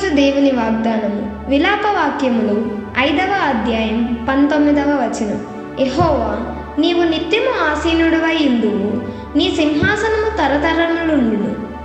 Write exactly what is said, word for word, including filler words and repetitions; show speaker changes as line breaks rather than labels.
దేవుని వాగ్దానము. విలాప వాక్యములు ఐదవ అధ్యాయం పంతొమ్మిదవ వచనం. యెహోవా, నీవు నిత్యము ఆసీనుడివై ఉందువు, నీ సింహాసనము తరతరములుండును.